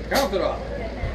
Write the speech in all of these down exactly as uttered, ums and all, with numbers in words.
Count it off.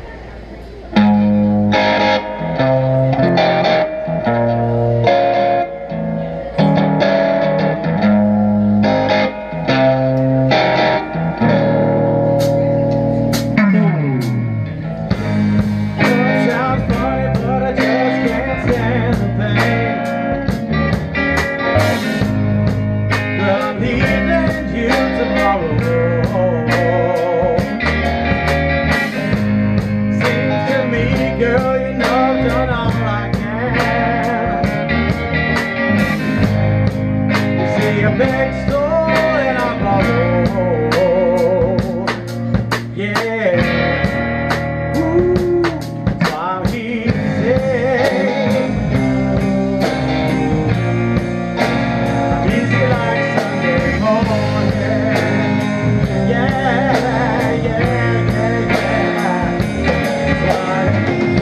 Girl, you know I've done all I can. You see a big store and I borrow. Yeah. Ooh, that's why I'm easy. I'm easy like Sunday morning. Yeah, yeah, yeah, yeah. That's why I'm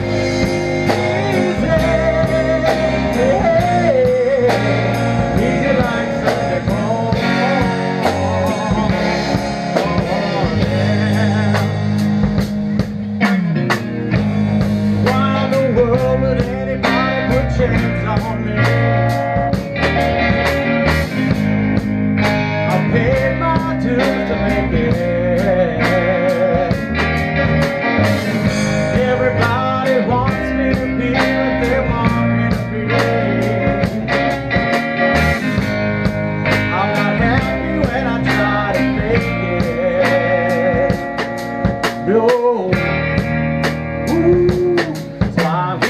chains on me. I paid my dues to make it. Everybody wants me to be what they want me to be. I'm not happy when I try to make it. No. Ooh, that's why we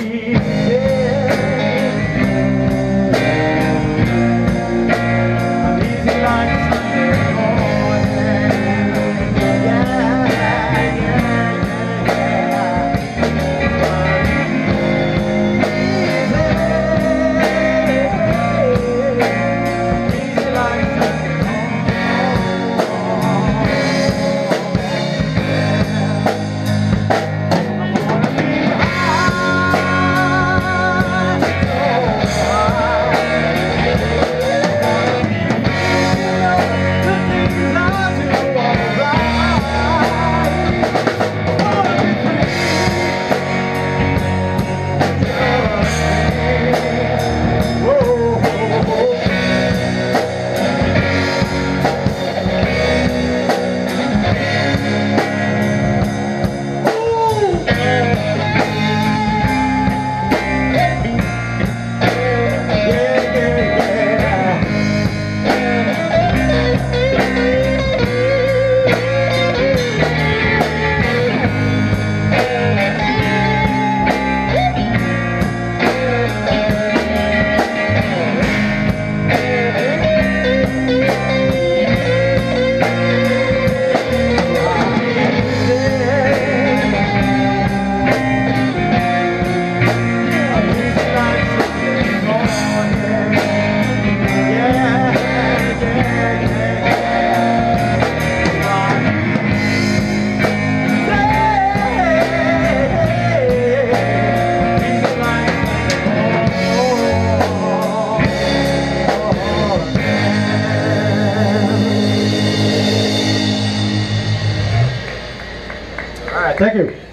Thank you.